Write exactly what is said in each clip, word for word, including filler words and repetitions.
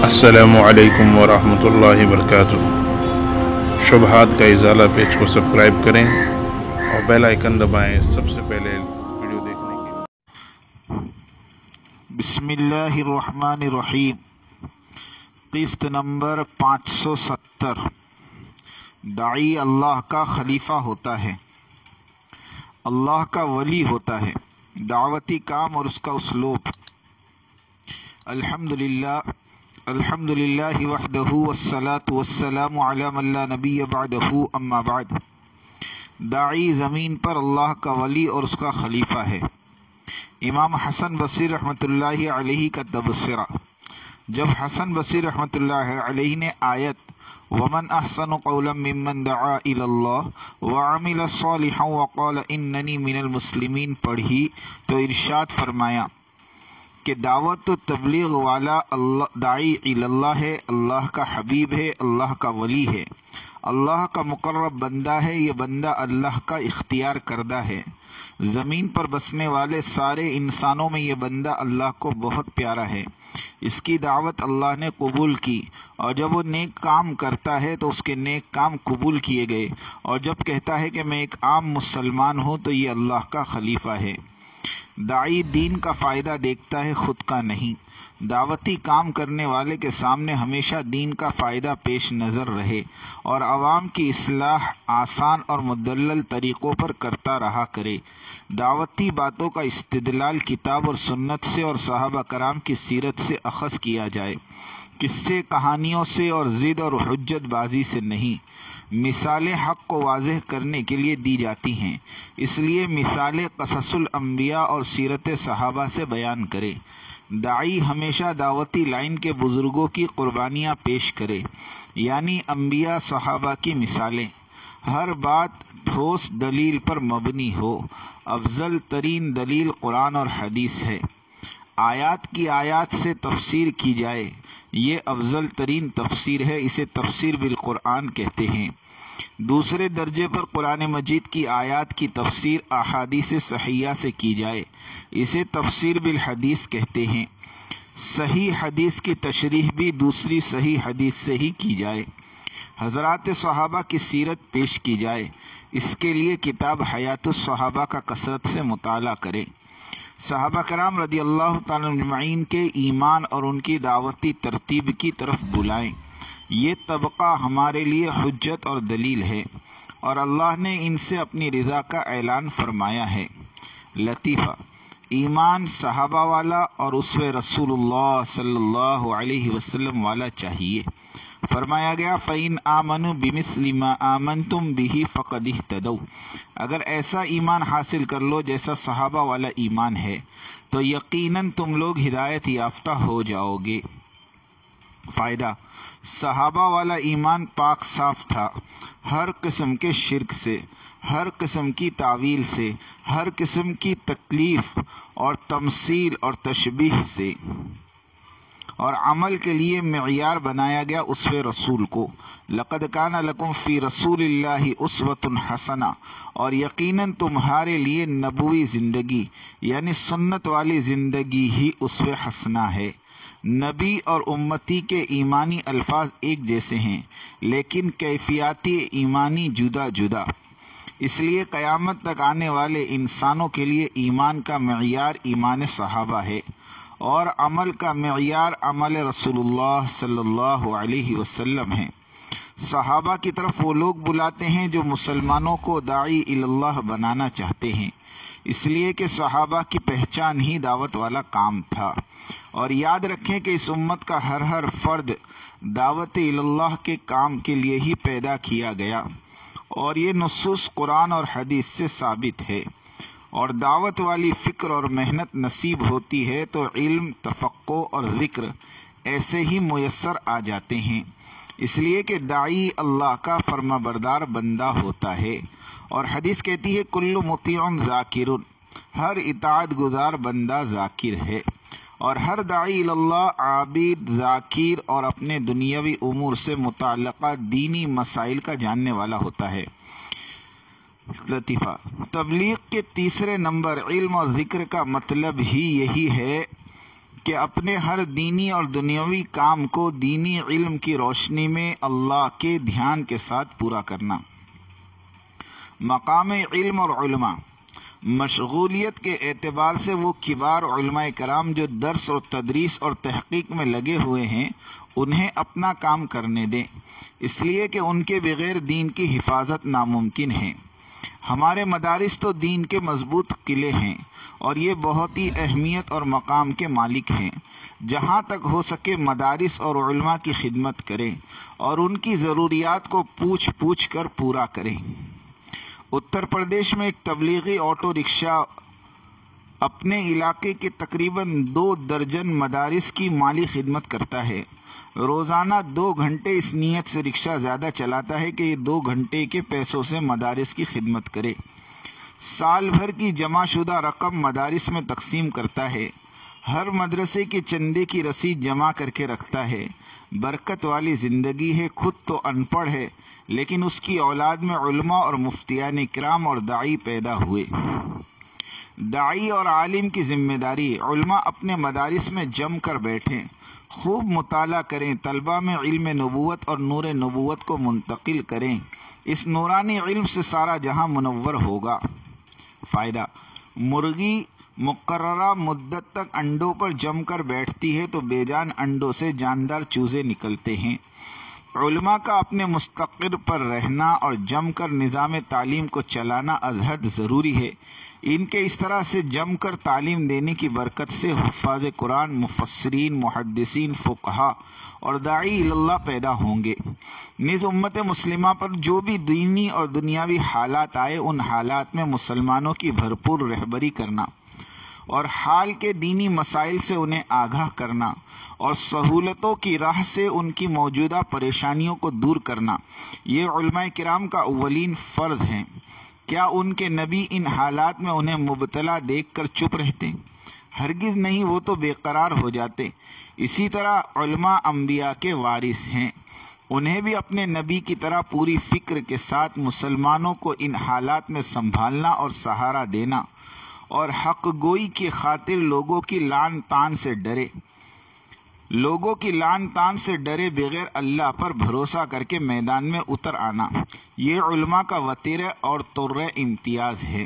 السلام علیکم ورحمۃ اللہ وبرکاتہ۔ شبہات کا ازالہ پیج کو سبسکرائب کریں اور بیل آئیکن دبائیں سب سے پہلے ویڈیو دیکھنے کے لیے۔ بسم اللہ الرحمن الرحیم۔ قسط نمبر پانچ سو ستر۔ داعی اللہ کا خلیفہ ہوتا ہے، اللہ کا ولی ہوتا ہے۔ دعوتی کام اور اس کا اسلوب۔ الحمدللہ الحمدللہ وحدہ والصلاة والسلام علی من لا نبی بعدہ، اما بعد۔ داعی زمین پر اللہ کا ولی اور اس کا خلیفہ ہے۔ امام حسن بصری رحمۃ اللہ علیہ کا تبصرہ۔ جب حسن بصری رحمۃ اللہ علیہ نے آیت وَمَنْ أَحْسَنُ قَوْلًا مِّمَّنْ دَعَا إِلَى اللَّهِ وَعَمِلَ صَالِحًا وَقَالَ إِنَّنِي مِنَ الْمُسْلِمِينَ پڑھی تو ارشاد فرمایا کہ دعوت و تبلیغ والا اللہ داعی اللہ ہے، اللہ کا حبیب ہے، اللہ کا ولی ہے، اللہ کا مقرب بندہ ہے۔ یہ بندہ اللہ کا اختیار کردہ ہے۔ زمین پر بسنے والے سارے انسانوں میں یہ بندہ اللہ کو بہت پیارا ہے۔ اس کی دعوت اللہ نے قبول کی، اور جب وہ نیک کام کرتا ہے تو اس کے نیک کام قبول کیے گئے، اور جب کہتا ہے کہ میں ایک عام مسلمان ہوں تو یہ اللہ کا خلیفہ ہے۔ داعی دین کا فائدہ دیکھتا ہے، خود کا نہیں۔ دعوتی کام کرنے والے کے سامنے ہمیشہ دین کا فائدہ پیش نظر رہے اور عوام کی اصلاح آسان اور مدلل طریقوں پر کرتا رہا کرے۔ دعوتی باتوں کا استدلال کتاب اور سنت سے اور صحابہ کرام کی سیرت سے اخذ کیا جائے، قصے کہانیوں سے اور ضد اور حجت بازی سے نہیں۔ مثالیں حق کو واضح کرنے کے لیے دی جاتی ہیں، اس لیے مثالیں قصص الانبیاء اور سیرت صحابہ سے بیان کرے۔ داعی ہمیشہ دعوتی لائن کے بزرگوں کی قربانیاں پیش کرے، یعنی انبیاء صحابہ کی مثالیں۔ ہر بات ٹھوس دلیل پر مبنی ہو۔ افضل ترین دلیل قرآن اور حدیث ہے۔ آیات کی آیات سے تفسیر کی جائے، یہ افضل ترین تفسیر ہے، اسے تفسیر بالقرآن کہتے ہیں۔ دوسرے درجے پر قرآن مجید کی آیات کی تفسیر احادیث صحیحہ سے کی جائے، اسے تفسیر بالحدیث کہتے ہیں۔ صحیح حدیث کی تشریح بھی دوسری صحیح حدیث سے ہی کی جائے۔ حضرات صحابہ کی سیرت پیش کی جائے، اس کے لیے کتاب حیات الصحابہ کا کثرت سے مطالعہ کریں۔ صحابہ کرام رضی اللہ تعالیٰ اجمعین کے ایمان اور ان کی دعوتی ترتیب کی طرف بلائیں۔ یہ طبقہ ہمارے لیے حجت اور دلیل ہے، اور اللہ نے ان سے اپنی رضا کا اعلان فرمایا ہے۔ لطیفہ: ایمان صحابہ والا اور اسوہ رسول اللہ صلی اللہ علیہ وسلم والا چاہیے۔ فرمایا گیا فَإِنْ آمَنُوا بِمِثْلِ مَا آمَنْتُمْ بِهِ فَقَدِ اهْتَدَوْا۔ اگر ایسا ایمان حاصل کر لو جیسا صحابہ والا ایمان ہے تو یقیناً تم لوگ ہدایت یافتہ ہو جاؤ گے۔ فائدہ: صحابہ والا ایمان پاک صاف تھا ہر قسم کے شرک سے، ہر قسم کی تعویل سے، ہر قسم کی تکلیف اور تمثیل اور تشبیہ سے، اور عمل کے لیے معیار بنایا گیا اسوہ رسول کو۔ لقد کان لکم فی رسول اللہ اسوۃ حسنہ، اور یقیناً تمہارے لیے نبوی زندگی یعنی سنت والی زندگی ہی اسوہ حسنہ ہے۔ نبی اور امتی کے ایمانی الفاظ ایک جیسے ہیں، لیکن کیفیاتی ایمانی جدا جدا، اس لیے قیامت تک آنے والے انسانوں کے لیے ایمان کا معیار ایمان صحابہ ہے، اور عمل کا معیار عمل رسول اللہ صلی اللہ علیہ وسلم ہے۔ صحابہ کی طرف وہ لوگ بلاتے ہیں جو مسلمانوں کو داعی اللہ بنانا چاہتے ہیں، اس لیے کہ صحابہ کی پہچان ہی دعوت والا کام تھا۔ اور یاد رکھیں کہ اس امت کا ہر ہر فرد دعوت اللہ کے کام کے لیے ہی پیدا کیا گیا، اور یہ نصوص قرآن اور حدیث سے ثابت ہے۔ اور دعوت والی فکر اور محنت نصیب ہوتی ہے تو علم، تفقہ اور ذکر ایسے ہی میسر آ جاتے ہیں، اس لیے کہ داعی اللہ کا فرما بردار بندہ ہوتا ہے۔ اور حدیث کہتی ہے کل مطیع ذاکر، ہر اطاعت گزار بندہ ذاکر ہے، اور ہر داعی اللہ عابد، ذاکر اور اپنے دنیاوی امور سے متعلقہ دینی مسائل کا جاننے والا ہوتا ہے۔ لطیفہ: تبلیغ کے تیسرے نمبر علم اور ذکر کا مطلب ہی یہی ہے کہ اپنے ہر دینی اور دنیاوی کام کو دینی علم کی روشنی میں اللہ کے دھیان کے ساتھ پورا کرنا۔ مقام علم اور علماء، مشغولیت کے اعتبار سے وہ کبار علماء کرام جو درس اور تدریس اور تحقیق میں لگے ہوئے ہیں انہیں اپنا کام کرنے دیں، اس لیے کہ ان کے بغیر دین کی حفاظت ناممکن ہے۔ ہمارے مدارس تو دین کے مضبوط قلعے ہیں اور یہ بہت ہی اہمیت اور مقام کے مالک ہیں۔ جہاں تک ہو سکے مدارس اور علماء کی خدمت کریں اور ان کی ضروریات کو پوچھ پوچھ کر پورا کریں۔ اتر پردیش میں ایک تبلیغی آٹو رکشہ اپنے علاقے کے تقریباً دو درجن مدارس کی مالی خدمت کرتا ہے۔ روزانہ دو گھنٹے اس نیت سے رکشہ زیادہ چلاتا ہے کہ یہ دو گھنٹے کے پیسوں سے مدارس کی خدمت کرے۔ سال بھر کی جمع شدہ رقم مدارس میں تقسیم کرتا ہے۔ ہر مدرسے کے چندے کی رسید جمع کر کے رکھتا ہے۔ برکت والی زندگی ہے، خود تو ان پڑھ ہے لیکن اس کی اولاد میں علماء اور مفتیان کرام اور داعی پیدا ہوئے۔ داعی اور عالم کی ذمہ داری، علماء اپنے مدارس میں جم کر بیٹھیں، خوب مطالعہ کریں، طلبہ میں علم نبوت اور نور نبوت کو منتقل کریں۔ اس نورانی علم سے سارا جہاں منور ہوگا۔ فائدہ، مرغی مقررہ مدت تک انڈوں پر جم کر بیٹھتی ہے تو بے جان انڈوں سے جاندار چوزے نکلتے ہیں۔ علماء کا اپنے مستقر پر رہنا اور جم کر نظام تعلیم کو چلانا از حد ضروری ہے۔ ان کے اس طرح سے جم کر تعلیم دینے کی برکت سے حفاظ قرآن، مفسرین، محدثین، فقہا اور داعی اللہ پیدا ہوں گے۔ نیز امت مسلمہ پر جو بھی دینی اور دنیاوی حالات آئے ان حالات میں مسلمانوں کی بھرپور رہبری کرنا اور حال کے دینی مسائل سے انہیں آگاہ کرنا اور سہولتوں کی راہ سے ان کی موجودہ پریشانیوں کو دور کرنا، یہ علماء کرام کا اولین فرض ہے۔ کیا ان کے نبی ان حالات میں انہیں مبتلا دیکھ کر چپ رہتے؟ ہرگز نہیں، وہ تو بے قرار ہو جاتے۔ اسی طرح علماء انبیاء کے وارث ہیں، انہیں بھی اپنے نبی کی طرح پوری فکر کے ساتھ مسلمانوں کو ان حالات میں سنبھالنا اور سہارا دینا اور حق گوئی کی خاطر لوگوں کی لعن طعن سے ڈرے لوگوں کی لعن طعن سے ڈرے بغیر اللہ پر بھروسہ کر کے میدان میں اتر آنا، یہ علماء کا وتیرہ اور طرہ امتیاز ہے۔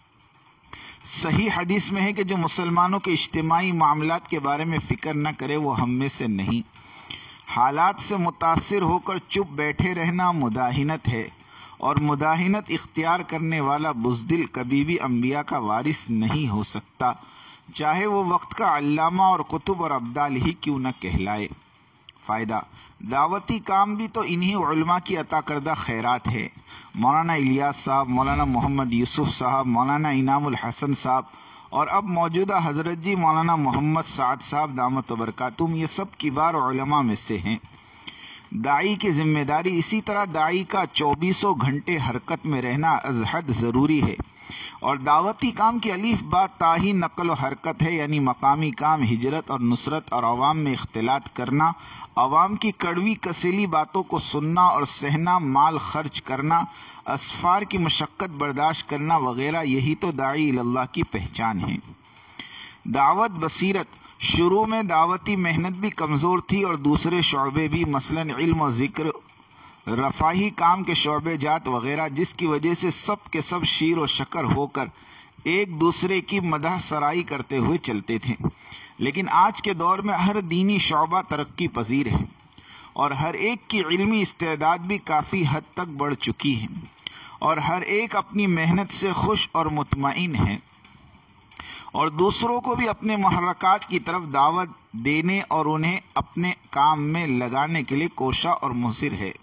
صحیح حدیث میں ہے کہ جو مسلمانوں کے اجتماعی معاملات کے بارے میں فکر نہ کرے وہ ہم میں سے نہیں۔ حالات سے متاثر ہو کر چپ بیٹھے رہنا مداہنت ہے، اور مداہنت اختیار کرنے والا بزدل کبھی بھی انبیاء کا وارث نہیں ہو سکتا، چاہے وہ وقت کا علامہ اور قطب اور ابدال ہی کیوں نہ کہلائے۔ فائدہ، دعوتی کام بھی تو انہی علماء کی عطا کردہ خیرات ہے۔ مولانا الیاس صاحب، مولانا محمد یوسف صاحب، مولانا انعام الحسن صاحب اور اب موجودہ حضرت جی مولانا محمد سعد صاحب دامت و برکاتہم، یہ سب کبار علماء میں سے ہیں۔ داعی کی ذمہ داری، اسی طرح داعی کا چوبیسوں گھنٹے حرکت میں رہنا از حد ضروری ہے، اور دعوتی کام کی الف با تا ہی نقل و حرکت ہے، یعنی مقامی کام، ہجرت اور نصرت اور عوام میں اختلاط کرنا، عوام کی کڑوی کسیلی باتوں کو سننا اور سہنا، مال خرچ کرنا، اسفار کی مشقت برداشت کرنا وغیرہ، یہی تو داعی اللہ کی پہچان ہے۔ دعوت بصیرت، شروع میں دعوتی محنت بھی کمزور تھی اور دوسرے شعبے بھی، مثلا علم و ذکر، رفاہی کام کے شعبے جات وغیرہ، جس کی وجہ سے سب کے سب شیر و شکر ہو کر ایک دوسرے کی مدح سرائی کرتے ہوئے چلتے تھے۔ لیکن آج کے دور میں ہر دینی شعبہ ترقی پذیر ہے اور ہر ایک کی علمی استعداد بھی کافی حد تک بڑھ چکی ہے، اور ہر ایک اپنی محنت سے خوش اور مطمئن ہے، اور دوسروں کو بھی اپنے محرکات کی طرف دعوت دینے اور انہیں اپنے کام میں لگانے کے لیے کوشاں اور مصر ہے،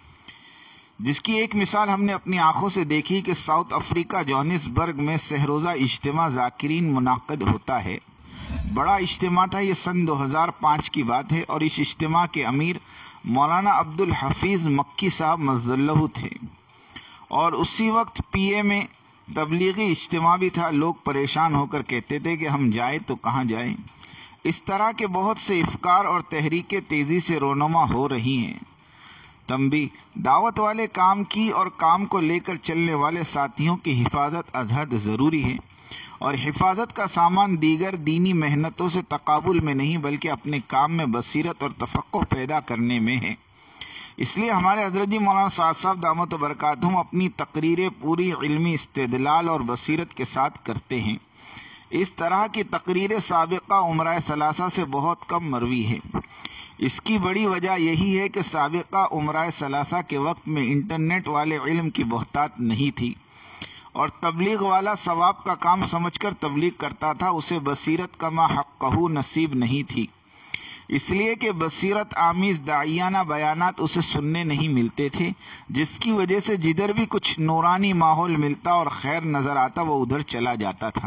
جس کی ایک مثال ہم نے اپنی آنکھوں سے دیکھی کہ ساؤتھ افریقہ جوہانسبرگ میں سہروزہ اجتماع ذاکرین منعقد ہوتا ہے۔ بڑا اجتماع تھا، یہ سن دو ہزار پانچ کی بات ہے، اور اس اجتماع کے امیر مولانا عبد الحفیظ مکی صاحب مجد اللہ تھے، اور اسی وقت پی اے میں تبلیغی اجتماع بھی تھا۔ لوگ پریشان ہو کر کہتے تھے کہ ہم جائیں تو کہاں جائیں۔ اس طرح کے بہت سے افکار اور تحریکیں تیزی سے رونما ہو رہی ہیں۔ تنبیہ، دعوت والے کام کی اور کام کو لے کر چلنے والے ساتھیوں کی حفاظت از حد ضروری ہے۔ اور حفاظت کا سامان دیگر دینی محنتوں سے تقابل میں نہیں بلکہ اپنے کام میں بصیرت اور تفقہ پیدا کرنے میں ہے۔ اس لیے ہمارے حضرت جی مولانا سعد صاحب دامت برکاتہم اپنی تقریریں پوری علمی استدلال اور بصیرت کے ساتھ کرتے ہیں۔ اس طرح کی تقریریں سابقہ عمرہ ثلاثہ سے بہت کم مروی ہے۔ اس کی بڑی وجہ یہی ہے کہ سابقہ عمرہ ثلاثہ کے وقت میں انٹرنیٹ والے علم کی بہتات نہیں تھی، اور تبلیغ والا ثواب کا کام سمجھ کر تبلیغ کرتا تھا، اسے بصیرت کا ما حقہ نصیب نہیں تھی، اس لیے کہ بصیرت آمیز داعیانہ بیانات اسے سننے نہیں ملتے تھے، جس کی وجہ سے جدھر بھی کچھ نورانی ماحول ملتا اور خیر نظر آتا وہ ادھر چلا جاتا تھا،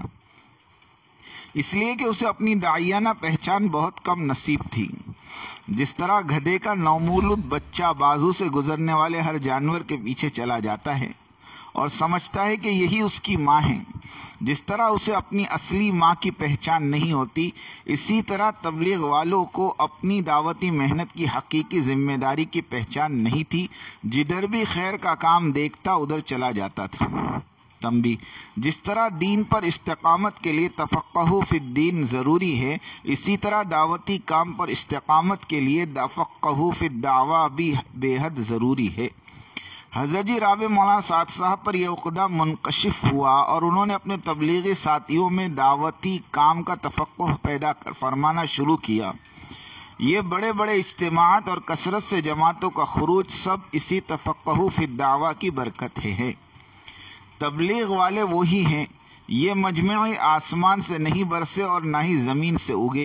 اس لیے کہ اسے اپنی داعیانہ پہچان بہت کم نصیب تھی۔ جس طرح گدھے کا نومولود بچہ بازو سے گزرنے والے ہر جانور کے پیچھے چلا جاتا ہے اور سمجھتا ہے کہ یہی اس کی ماں ہے، جس طرح اسے اپنی اصلی ماں کی پہچان نہیں ہوتی، اسی طرح تبلیغ والوں کو اپنی دعوتی محنت کی حقیقی ذمہ داری کی پہچان نہیں تھی، جدھر بھی خیر کا کام دیکھتا ادھر چلا جاتا تھا۔ تنبیہ: جس طرح دین پر استقامت کے لیے تفقہ فی الدین ضروری ہے، اسی طرح دعوتی کام پر استقامت کے لیے تفقہ فی الدعوہ بھی بے حد ضروری ہے۔ حضرت جی رابع مولانا سعد صاحب پر یہ عقدہ منکشف ہوا اور انہوں نے اپنے تبلیغی ساتھیوں میں دعوتی کام کا تفقہ پیدا کر فرمانا شروع کیا۔ یہ بڑے بڑے اجتماعات اور کثرت سے جماعتوں کا خروج سب اسی تفقہ فی الدعوہ کی برکت ہے۔ تبلیغ والے وہی ہیں، یہ مجمع آسمان سے نہیں برسے اور نہ ہی زمین سے اگے۔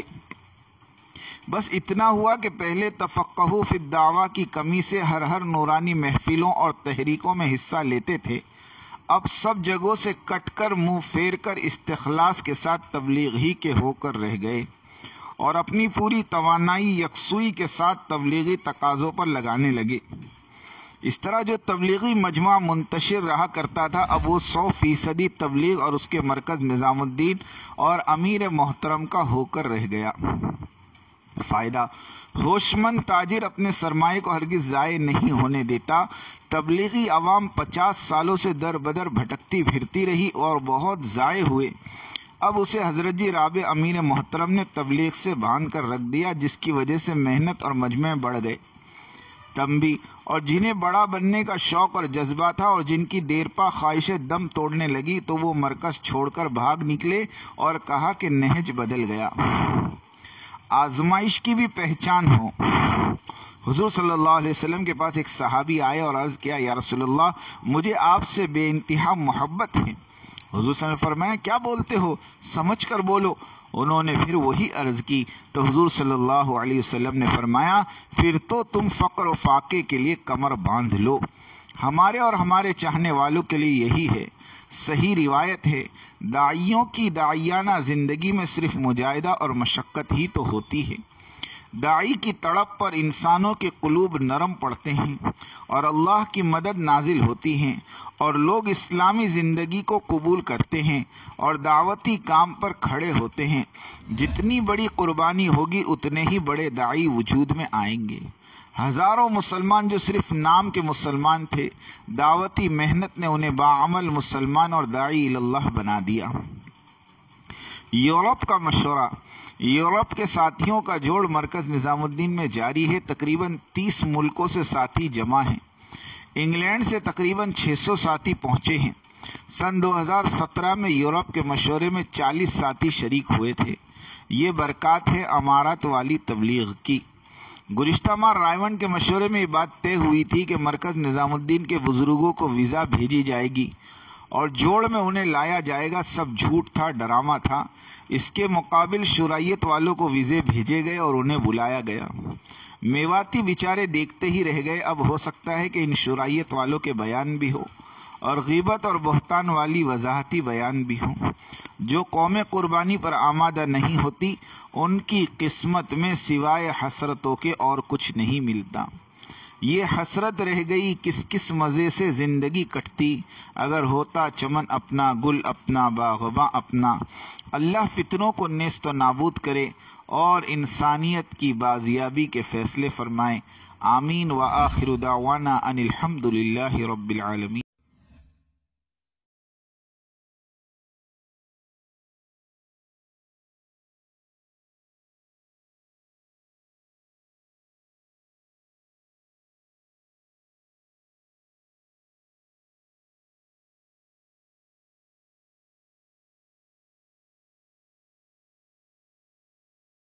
بس اتنا ہوا کہ پہلے تفقہ فی الدعوہ کی کمی سے ہر ہر نورانی محفلوں اور تحریکوں میں حصہ لیتے تھے، اب سب جگہوں سے کٹ کر منہ پھیر کر استخلاص کے ساتھ تبلیغ ہی کے ہو کر رہ گئے اور اپنی پوری توانائی یکسوئی کے ساتھ تبلیغی تقاضوں پر لگانے لگے۔ اس طرح جو تبلیغی مجمع منتشر رہا کرتا تھا اب وہ سو فیصدی تبلیغ اور اس کے مرکز نظام الدین اور امیر محترم کا ہو کر رہ گیا۔ فائدہ: ہوش مند تاجر اپنے سرمایہ کو ہرگز ضائع نہیں ہونے دیتا۔ تبلیغی عوام پچاس سالوں سے در بدر بھٹکتی پھرتی رہی اور بہت ضائع ہوئے، اب اسے حضرت جی رابع امیر محترم نے تبلیغ سے باندھ کر رکھ دیا، جس کی وجہ سے محنت اور مجمع بڑھ گئے۔ تنبیہ: اور جنہیں بڑا بننے کا شوق اور جذبہ تھا اور جن کی دیرپا خواہشیں دم توڑنے لگی تو وہ مرکز چھوڑ کر بھاگ نکلے اور کہا کہ نہج بدل گیا۔ آزمائش کی بھی پہچان ہو۔ حضور صلی اللہ علیہ وسلم کے پاس ایک صحابی آئے اور عرض کیا، یا رسول اللہ، مجھے آپ سے بے انتہا محبت ہے۔ حضور صلی اللہ علیہ وسلم نے فرمایا، کیا بولتے ہو؟ سمجھ کر بولو۔ انہوں نے پھر وہی عرض کی تو حضور صلی اللہ علیہ وسلم نے فرمایا، پھر تو تم فقر و فاقے کے لیے کمر باندھ لو۔ ہمارے اور ہمارے چاہنے والوں کے لیے یہی ہے۔ صحیح روایت ہے، داعیوں کی داعیانہ زندگی میں صرف مجاہدہ اور مشقت ہی تو ہوتی ہے۔ داعی کی تڑپ پر انسانوں کے قلوب نرم پڑتے ہیں اور اللہ کی مدد نازل ہوتی ہیں اور لوگ اسلامی زندگی کو قبول کرتے ہیں اور دعوتی کام پر کھڑے ہوتے ہیں۔ جتنی بڑی قربانی ہوگی اتنے ہی بڑے داعی وجود میں آئیں گے۔ ہزاروں مسلمان جو صرف نام کے مسلمان تھے، دعوتی محنت نے انہیں باعمل مسلمان اور داعی اللہ بنا دیا۔ یورپ کا مشورہ۔ یورپ کے ساتھیوں کا جوڑ مرکز نظام الدین میں جاری ہے۔ تقریباً تیس ملکوں سے ساتھی جمع ہیں۔ انگلینڈ سے تقریباً چھ سو ساتھی پہنچے ہیں۔ سن دو ہزار سترہ میں یورپ کے مشورے میں چالیس ساتھی شریک ہوئے تھے۔ یہ برکات ہے امارات والی تبلیغ کی۔ گزشتہ ماہ رائے کے مشورے میں یہ بات طے ہوئی تھی کہ مرکز نظام الدین کے بزرگوں کو ویزا بھیجی جائے گی اور جوڑ میں انہیں لایا جائے گا۔ سب جھوٹ تھا، ڈرامہ تھا۔ اس کے مقابل شرائط والوں کو ویزے بھیجے گئے اور انہیں بلایا گیا۔ میواتی بیچارے دیکھتے ہی رہ گئے۔ اب ہو سکتا ہے کہ ان شرائط والوں کے بیان بھی ہو اور غیبت اور بہتان والی وضاحتی بیان بھی ہوں۔ جو قومیں قربانی پر آمادہ نہیں ہوتی ان کی قسمت میں سوائے حسرتوں کے اور کچھ نہیں ملتا۔ یہ حسرت رہ گئی، کس کس مزے سے زندگی کٹتی، اگر ہوتا چمن اپنا، گل اپنا، باغباں اپنا۔ اللہ فتنوں کو نیست و نابود کرے اور انسانیت کی بازیابی کے فیصلے فرمائے۔ آمین۔ وآخر دعوانا ان الحمد للہ رب العالمین۔